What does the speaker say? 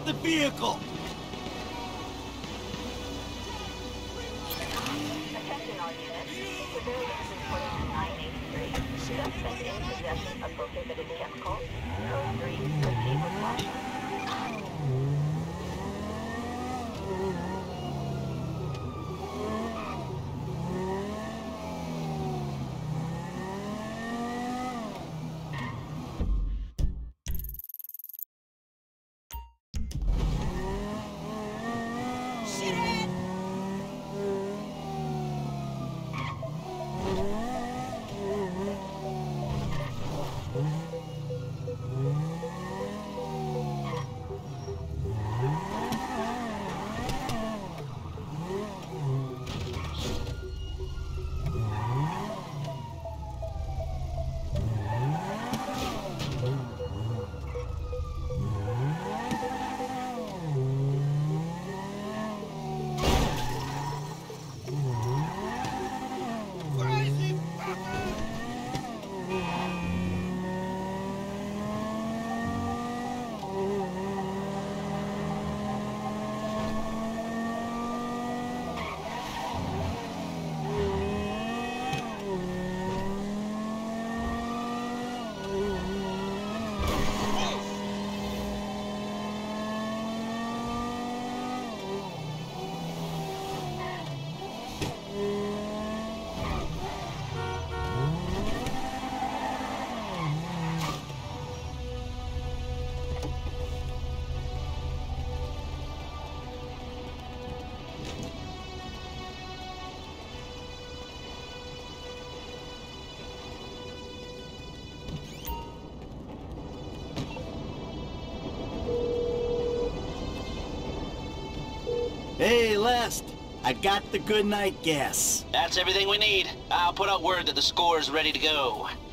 the vehicle! Attention all units. Civilians reporting to 983. Suspect in possession of prohibited chemicals. Code 3. Proceed with caution. Hey, Lest! I got the good night gas. That's everything we need. I'll put out word that the score is ready to go.